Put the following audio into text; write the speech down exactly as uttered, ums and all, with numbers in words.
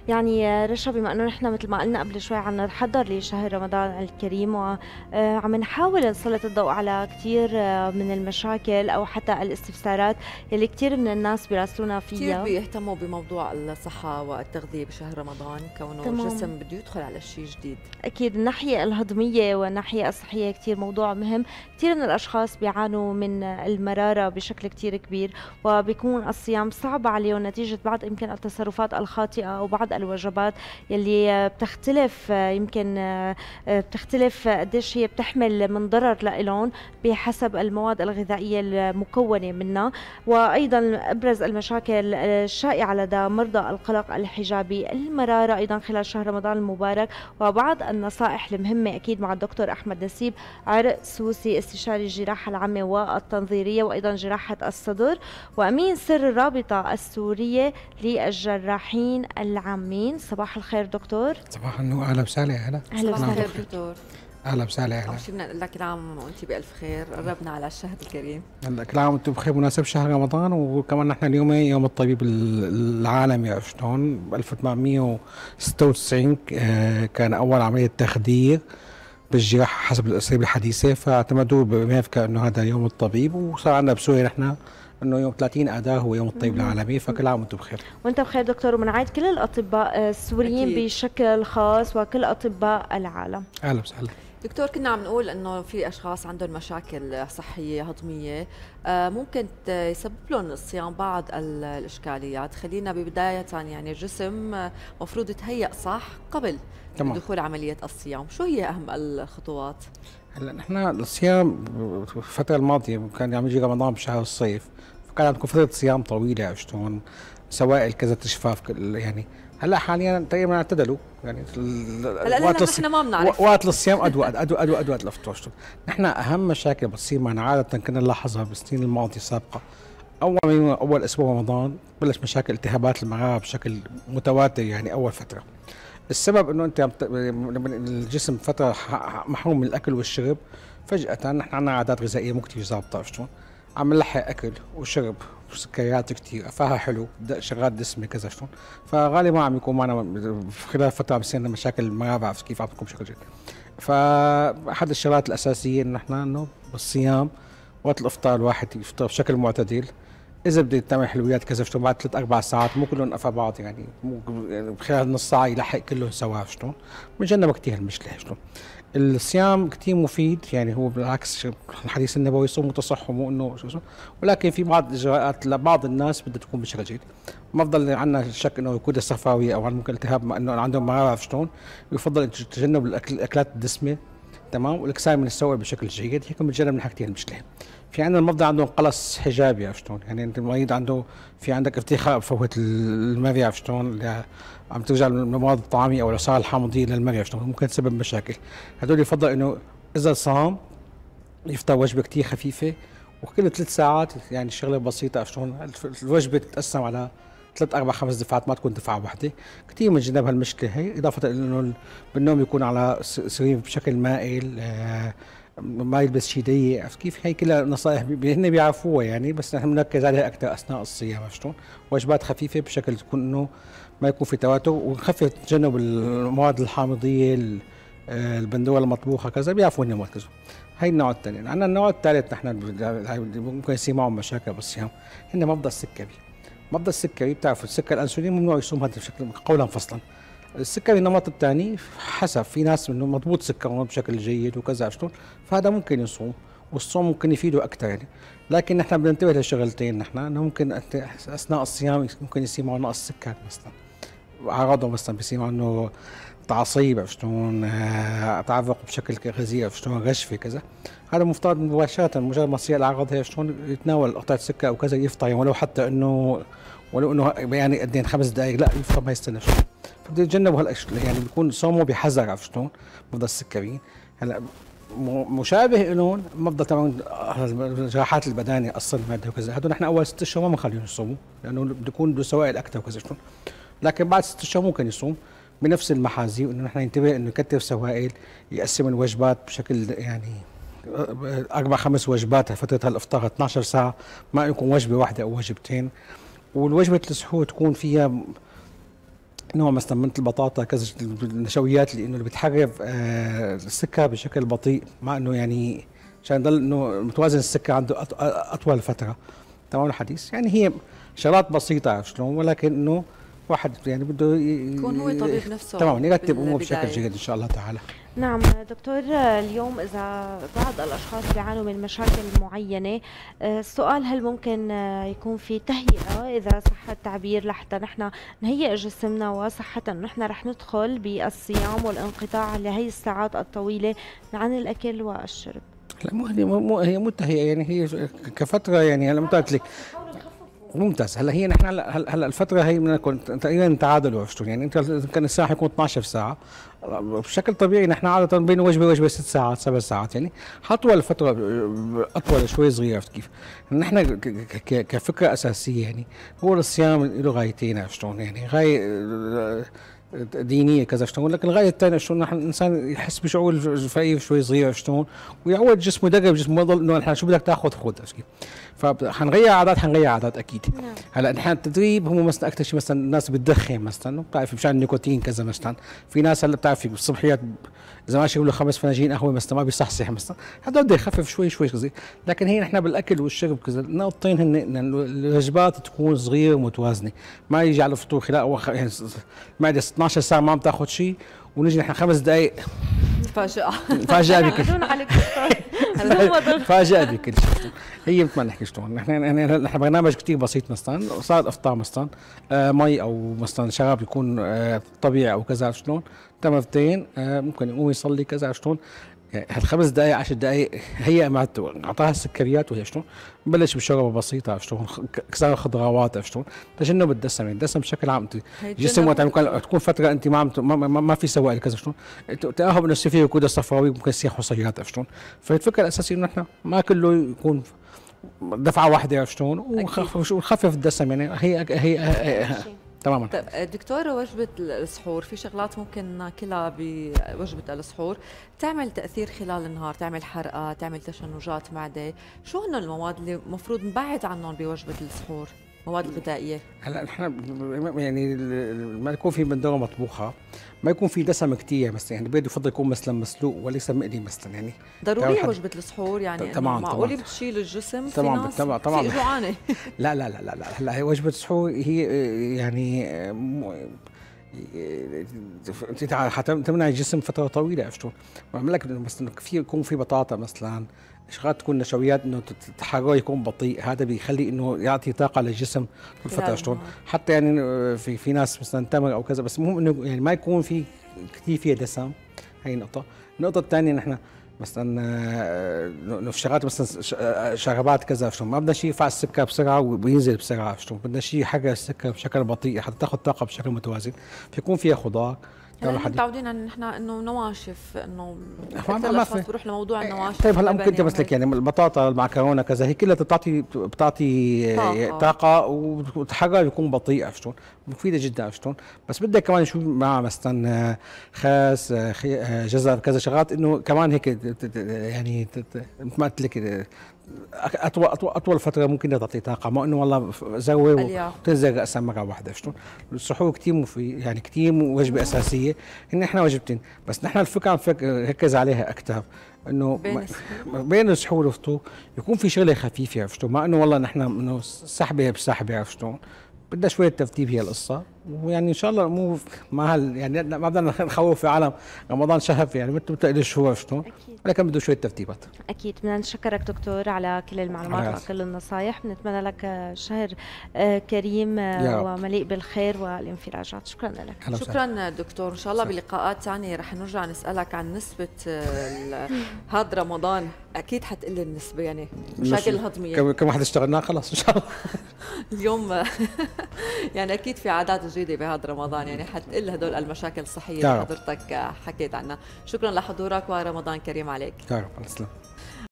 يعني رشا، بما انه نحن مثل ما قلنا قبل شوي عم نتحضر لشهر رمضان الكريم، وعم نحاول نسلط الضوء على كثير من المشاكل او حتى الاستفسارات يلي كثير من الناس بيراسلونا كثير فيها. بيهتموا بموضوع الصحة والتغذية بشهر رمضان، كونه تمام. الجسم بده يدخل على شيء جديد. أكيد الناحية الهضمية والناحية الصحية كتير موضوع مهم. كتير من الأشخاص بيعانوا من المرارة بشكل كتير كبير، وبيكون الصيام صعب عليهم نتيجة بعض يمكن التصرفات الخاطئة أو بعض الوجبات يلي بتختلف، يمكن بتختلف قديش هي بتحمل من ضرر لإلهم بحسب المواد الغذائية المكونة منها. وأيضا أبرز المشاكل الشائعة لدى مرضى القلق الحجابي المرارة أيضا خلال شهر رمضان المبارك، وبعض النصائح المهمة أكيد مع الدكتور أحمد نسيب عرق سوسي، استشاري الجراحة العامة والتنظيرية وأيضا جراحة الصدر، وأمين سر الرابطة السورية للجراحين العامين. صباح الخير دكتور. صباح النور، أهلا وسهلا. أهلا أهلا صباح وسهلا الخير دكتور. أهلا وسهلا. أول شيء بدنا نقول لك كل عام وأنت بألف خير، قربنا على الشهر الكريم. هلا كل عام وأنتم بخير بمناسبة شهر رمضان، وكمان نحن اليوم يوم الطبيب العالمي. عرفت شلون؟ ب ألف وثمانمئة وستة وتسعين كان أول عملية تخدير بالجراحة حسب الأساليب الحديثة، فاعتمدوا بأمريكا إنه هذا يوم الطبيب، وصار عندنا بسوريا نحن انه يوم ثلاثين اذار هو يوم الطبيب العالمي. فكل عام وانتم بخير. وانت بخير دكتور، وبنعيد كل الاطباء السوريين أكيد بشكل خاص وكل اطباء العالم. اهلا وسهلا دكتور. كنا عم نقول انه في اشخاص عندهم مشاكل صحيه هضميه ممكن يسبب لهم الصيام بعض الاشكاليات. خلينا ببدايه، يعني الجسم مفروض يتهيأ صح قبل تمام دخول عمليه الصيام. شو هي اهم الخطوات؟ هلا نحن الصيام الفتره الماضيه كان عم يجي رمضان بشهر الصيف، فكان عندكم فتره صيام طويله. عرفت شلون؟ سوائل كذا تشفاف يعني. هلا حاليا تقريبا اعتدلوا يعني. هلا وقت نحن ما بنعرف وقت الصيام ادوى ادوى ادوى ادوى الافطار. نحن اهم مشاكل بتصير معنا عاده كنا نلاحظها بالسنين الماضيه السابقه. اول ما اول اسبوع رمضان بلش مشاكل التهابات المراره بشكل متواتر، يعني اول فتره. السبب انه انت الجسم فتره محروم من الاكل والشرب، فجاه نحن عندنا عادات غذائيه مو كثير ظابطه. عرفت شلون؟ عم نلحق اكل وشرب وسكريات كثير، فيها حلو، شغلات دسمه كذا. شلون؟ فغالبا عم يكون معنا خلال فتره عم يصير لنا مشاكل المراره. عرفت كيف؟ عم تكون بشكل جيد. فاحد الشغلات الاساسيه انه نحن انه بالصيام وقت الافطار الواحد يفطر بشكل معتدل. اذا بدك تعمل حلويات كذا شلون بعد ثلاث اربع ساعات، مو كلهم قفا بعض، يعني مو خلال نص ساعه يلحق كلهم سوا. شلون؟ بنتجنب كثير المشكله. شلون؟ الصيام كثير مفيد، يعني هو بالعكس الحديث النبوي صوموا تصحوا، مو انه شو اسمه. ولكن في بعض الاجراءات لبعض الناس بدها تكون بشكل جيد. ما بضل عندنا شك انه يكون الصفراوي او ممكن التهاب انه عندهم مراره. شلون؟ يفضل تجنب الاكل الاكلات الدسمه، تمام، والاكثار من السوائل بشكل جيد. هيك بنتجنب من حاجتين المشكله. في عندنا المرضى عندهم قلص حجابي. عرفت شلون؟ يعني انت المريض عنده في عندك ارتخاء بفوهه المريء. عرفت شلون؟ عم ترجع المواد الطعاميه او العصاره الحامضيه للمريء. عرفت شلون؟ ممكن تسبب مشاكل. هدول يفضل انه اذا صام يفطر وجبه كثير خفيفه، وكل ثلاث ساعات يعني شغله بسيطه. عرفت شلون؟ الوجبه تتقسم على ثلاث اربع خمس دفعات، ما تكون دفعه واحده. كثير بنتجنب هالمشكله هي، اضافه الى انه بالنوم يكون على سرير بشكل مائل، آه ما يلبس شيء ضيق. عرفت كيف؟ هي كلها نصائح هن بيعرفوها يعني، بس نحن بنركز عليها اكثر اثناء الصيام. عرفت شلون؟ وجبات خفيفه بشكل تكون انه ما يكون في تواتر، ونخفف تجنب المواد الحامضيه، البندوره المطبوخه كذا، بيعرفوا هن مركزوا. هي النوع الثاني. عندنا النوع الثالث نحن ممكن يصير معهم مشاكل بالصيام، هن مرضى السكري. مرضى السكري بتعرفوا السكر الانسولين ممنوع يصوم هذا بشكل قولا فصلا. السكري النمط الثاني حسب، في ناس انه مضبوط سكرهم بشكل جيد وكذا. شلون؟ فهذا ممكن يصوم، والصوم ممكن يفيده اكثر يعني. لكن نحن بدنا ننتبه لشغلتين. نحن انه ممكن اثناء الصيام ممكن يصير معه نقص سكر مثلا، اعراضه مثلا بيصير معه تعصيب. عرفت شلون؟ آه تعرق بشكل غزير. عرفت شلون؟ غشفه كذا. هذا مفترض مباشره مجرد ما تصير الاعراض هي شلون يتناول قطعه سكر او كذا يفطر، يعني ولو حتى انه ولو انه يعني قد ايه خمس دقائق، لا يفطر ما يستنى شوي. فبده يتجنبوا هالاشياء، يعني بيكون صومه بحذر. عرفت شلون؟ مرضى السكريين. هلا مشابه لهم مرضى تبع جراحات البدانه، قص المعده وكذا، هدول نحن اول ست اشهر ما بنخليهم يصوموا لانه بده يكون بده سوائل اكثر وكذا. شلون؟ لكن بعد ست اشهر ممكن يصوم بنفس المحاذير، انه نحن ينتبه انه يكثر سوائل، يقسم الوجبات بشكل يعني اربع خمس وجبات فتره هالافطار اثنعش ساعه، ما يكون وجبه واحده او وجبتين. والوجبه السحور تكون فيها نوع مثلا من البطاطا كذا النشويات اللي انه اللي بتحرر آه السكر بشكل بطيء، مع انه يعني عشان يضل انه متوازن السكر عنده أط- اطول فتره. تمام الحديث، يعني هي شغلات بسيطه عرفت شلون، ولكن انه واحد يعني بده يكون هو طبيب نفسه تمام يرتب اموره بالبداية. بشكل جيد ان شاء الله تعالى. نعم دكتور، اليوم إذا بعض الأشخاص بيعانوا من مشاكل معينة، آه، السؤال هل ممكن آه، يكون في تهيئة، إذا صح التعبير، لحتى نحن نهيئ جسمنا وصحة إنه نحن رح ندخل بالصيام والانقطاع لهي الساعات الطويلة عن الأكل والشرب؟ لا مو هي مو هي مو تهيئة، يعني هي كفتره، يعني هلا قلت لك ممتاز. هلا هي نحن هلا هلا الفتره هي بدنا نكون تقريبا تعادلوا عرفتوا، يعني انت كان الساعه حيكون اثنعش ساعه بشكل طبيعي، نحن عاده بين وجبه وجبه ست ساعات سبع ساعات، يعني حطوا الفتره اطول شوي صغيره. عرفت كيف؟ نحن ك- ك- ك- كفكره اساسيه يعني هو الصيام له غايتين عرفت شلون، يعني غايه دينيه كذا شلون، لكن الغايه الثانيه شلون نحن الانسان يحس بشعور الفقير شوي صغير شلون، ويعود جسمه يدرب جسمه ما يضل انه نحن شو بدك تاخذ خذ. عرفت كيف؟ فحنغير عادات حنغير عادات اكيد. نعم. هلا نحن التدريب هم مثلا اكثر شيء مثلا الناس بتدخن مثلا، بتعرف مشان النيكوتين كذا مثلا، في ناس هلا بتعرفي بالصبحيات اذا ما شربوا له خمس فناجين قهوه مثلا ما بيصحصح مثلا، هذا بده يخفف شوي شوي كذا. لكن هي نحن بالاكل والشرب كذا النقطتين هن إن الوجبات تكون صغيره ومتوازنه، ما يجي على الفطور خلال أو خ- يعني المعده اثنعش ساعه ما عم تاخذ شيء، ونجي نحن خمس دقائق مفاجأة. فاجأة بكل بدون عليك دكتور، بدون ما ضغط. فاجأة بكل شيء. هي مثل ما نحكي شلون نحن يعني نحن برنامج كثير بسيط، مثلا صار افطار مثلا آه مي او مثلا شراب يكون آه طبيعي او كذا شلون، تمرتين آه ممكن يقوم يصلي كذا شلون، يعني هالخمس دقائق عشر دقائق هي معته اعطاها السكريات وهي شلون بلش بشوربه بسيطه عرفت شلون، كسر خضروات عرفت شلون، تجنب الدسم، يعني الدسم بشكل عام انت جسم وقت ممكن تكون فتره انت ما عم ما, ما, ما في سوائل كذا شلون تاهب انه يصير فيه وقود صفراوي ممكن يصير حصيات عرفت شلون، فالفكره الاساسيه انه نحن ما كله يكون دفعه واحده عرفت شلون، ونخفف ونخفف الدسم، يعني هي هي, هي تماما. طيب دكتورة، وجبة السحور في شغلات ممكن ناكلها بوجبة السحور تعمل تأثير خلال النهار، تعمل حرقة، تعمل تشنجات معدة، شو هن المواد اللي المفروض نبعد عنهم بوجبة السحور، مواد الغذائية؟ هلا نحن يعني ما يكون في بندوره مطبوخه، ما يكون في دسم كثير مثلا، يعني البيض يفضل يكون مثلا مسلوق وليس مقلي مثلا، يعني ضروري وجبة السحور يعني طبعا معقولة طبعا بتشيل الجسم؟ طبعا في ناس طبعا طبعا في جوعانة. لا لا لا لا لا هلا هي وجبه السحور هي يعني انت حتمنع الجسم فتره طويله عرفت شلون؟ بعمل لك مثلا في يكون في بطاطا مثلا، شغلات تكون نشويات انه تحرره يكون بطيء، هذا بيخلي انه يعطي طاقه للجسم طول فتره شلون، حتى يعني في في ناس مثلا تمر او كذا، بس المهم انه يعني ما يكون في كثير فيها دسم. هي نقطه. النقطه الثانيه نحن مثلا في شغلات مثلا شربات كذا شلون، ما بدنا شيء يرفع السكر بسرعه وينزل بسرعه شلون، بدنا شيء يحرق السكر بشكل بطيء حتى تاخذ طاقه بشكل متوازن، فيكون فيها خضار. هلا متعودين ان نحن انه نواشف، انه ما ما في بروح لموضوع النواشف. طيب هلا ممكن انت مثلك يعني البطاطا المعكرونه كذا هي كلها بتعطي بتعطي طاقه, طاقة وتحرر يكون بطيء عرفت شلون، مفيده جدا عرفت شلون، بس بدك كمان شو مع مثلا خاص جزر كذا شغلات انه كمان هيك يعني مثل ما قلت لك اطول اطول اطول فتره ممكن تعطي طاقه، ما انه والله زوي وتنزل راسا مره واحده شلون. السحور كثير مفيد، يعني كثير وجبه اساسيه، ان احنا وجبتين بس نحن الفكره عم نركز عليها اكثر انه بين, بين السحور والفطور يكون في شغله خفيفه عرفت شلون، ما انه والله نحن انه سحبه بسحبه عرفت شلون، بدها شويه ترتيب هي القصه، ويعني ان شاء الله مو مع هال يعني ما بدنا نخوف في عالم رمضان شهر يعني مثل بتقلي شهور شلون، ولكن بده شويه ترتيبات. اكيد بدنا نشكرك دكتور على كل المعلومات وكل النصائح، بنتمنى لك شهر كريم ومليء بالخير والانفراجات. شكرا لك. شكرا دكتور، ان شاء الله بلقاءات ثانيه رح نرجع نسالك عن نسبه هذا رمضان، اكيد حتقلي النسبه يعني مشاكل الهضميه كم واحد اشتغلناه خلص ان شاء الله اليوم يعني اكيد في عادات جديده بهذا رمضان، يعني حتقل هدول المشاكل الصحيه اللي حضرتك حكيت عنها. شكرا لحضورك ورمضان كريم عليك. يا رب. السلام.